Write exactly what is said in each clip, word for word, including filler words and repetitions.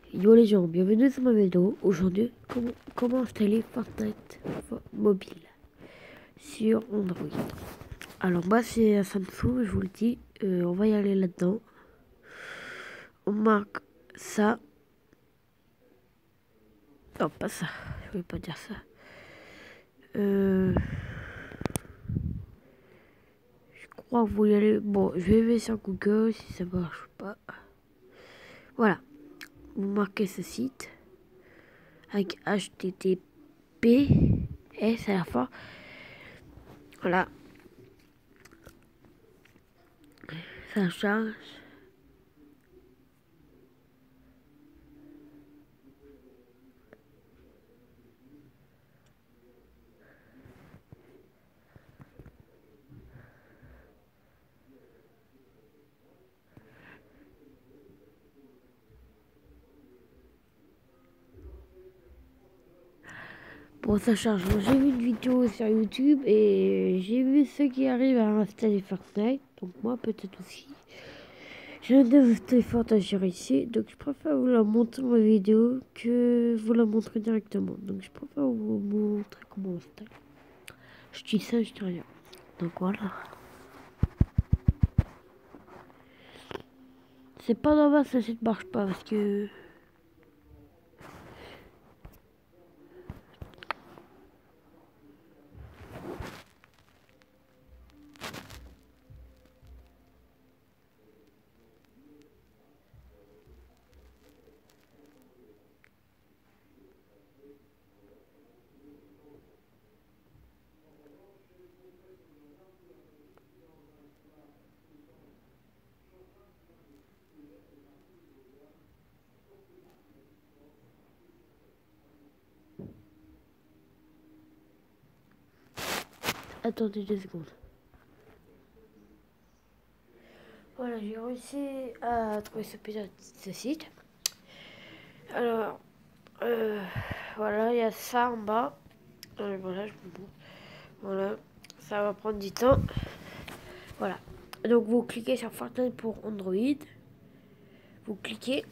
Yo les gens, bienvenue sur ma vidéo. Aujourd'hui, comment, comment installer Fortnite mobile sur Android. Alors moi c'est un Samsung, je vous le dis. Euh, on va y aller là-dedans. On marque ça. Non, pas ça. Je voulais pas dire ça. Euh, je crois que vous y allez. Bon, je vais aller sur Google si ça marche pas. Voilà. Vous marquez ce site avec H T T P S à la fin. Voilà. Ça charge. Bon, ça charge. J'ai vu une vidéo sur YouTube et j'ai vu ceux qui arrivent à installer Fortnite. Donc moi, peut-être aussi. J'ai désinstallé Fortnite ici. Donc je préfère vous la montrer ma vidéo que vous la montrer directement. Donc je préfère vous montrer comment on installe. Je dis ça, je dis rien. Donc voilà. C'est pas normal, ça ne marche pas parce que... Attendez deux secondes. Voilà, j'ai réussi à trouver ce petit ce site. Alors, euh, voilà, il y a ça en bas. Euh, voilà, je vous montre. Voilà, ça va prendre du temps. Voilà. Donc vous cliquez sur Fortnite pour Android. Vous cliquez.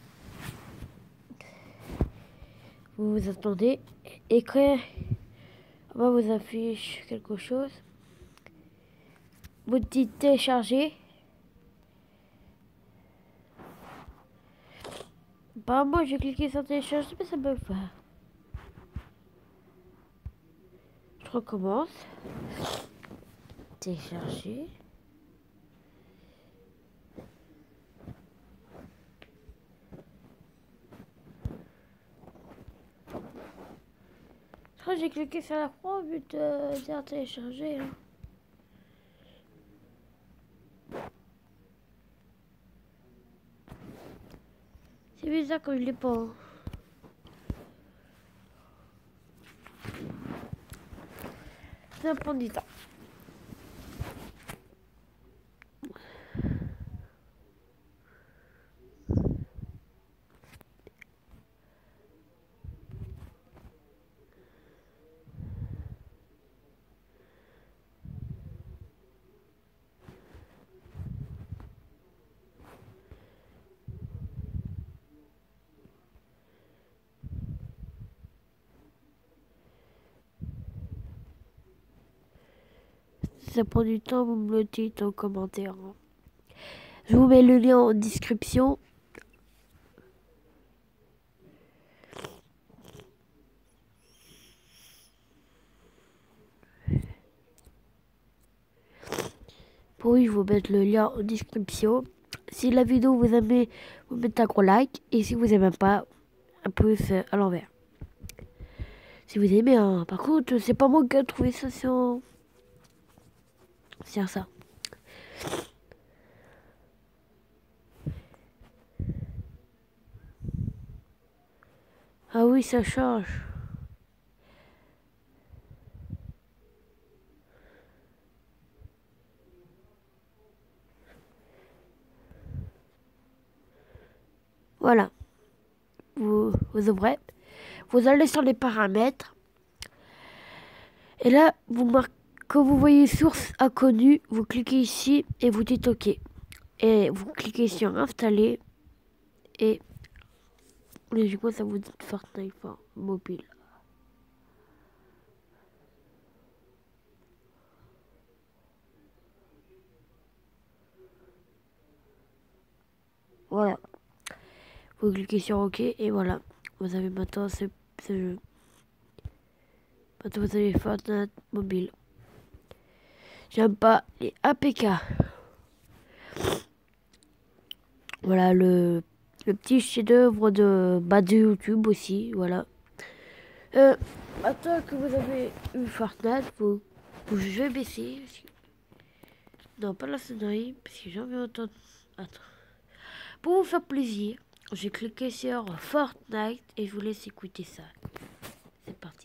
Vous vous attendez. Et quand on va vous affiche quelque chose, vous dites télécharger. Bah moi j'ai cliqué sur télécharger mais ça ne veut pas. Je recommence. Télécharger. J'ai cliqué sur la croix au but de dire télécharger. Hein. C'est bizarre que je l'ai pas. Hein. Ça prend du temps. Si ça prend du temps, vous me le dites en commentaire. Hein. Je vous mets le lien en description. Oui, je vous mets le lien en description. Si la vidéo vous aimez, vous mettez un gros like. Et si vous aimez pas, un pouce à l'envers. Si vous aimez, hein. Par contre, c'est pas moi qui ai trouvé ça sur... sur ça. Ah oui, ça change. Voilà. Vous, vous ouvrez. Vous allez sur les paramètres. Et là, vous marquez, quand vous voyez source inconnue, vous cliquez ici et vous dites OK. Et vous cliquez sur installer. Et logiquement ça vous dit Fortnite, enfin, mobile. Voilà. Vous cliquez sur OK et voilà. Vous avez maintenant ce, ce jeu. Maintenant vous avez Fortnite mobile. J'aime pas les A P K. Voilà le, le petit chef-d'œuvre de, bah, de YouTube aussi. Voilà. Euh, maintenant que vous avez eu Fortnite, vous, vous je vais baisser. Non, pas la sonnerie, parce que j'ai envie d'entendre. Attends. Pour vous faire plaisir, j'ai cliqué sur Fortnite et je vous laisse écouter ça. C'est parti.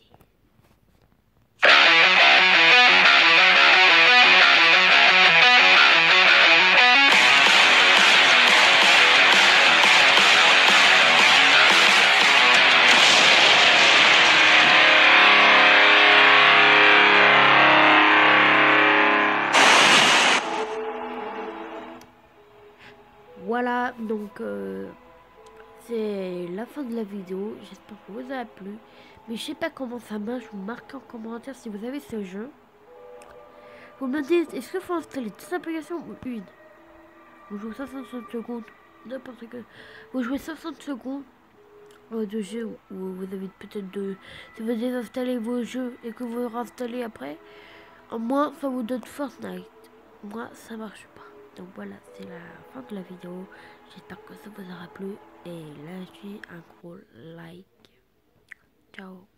Voilà, donc euh, c'est la fin de la vidéo. J'espère que vous a plu. Mais je sais pas comment ça marche. Vous marquez en commentaire si vous avez ce jeu. Vous me dites, est-ce qu'il faut installer deux applications ou une? Vous jouez soixante secondes, n'importe quoi. Vous jouez soixante secondes euh, de jeu où vous avez peut-être de... Si vous désinstallez vos jeux et que vous réinstallez après, au moins ça vous donne Fortnite. Moi, ça marche pas. Donc voilà, c'est la fin de la vidéo. J'espère que ça vous aura plu. Et lâchez un gros like. Ciao.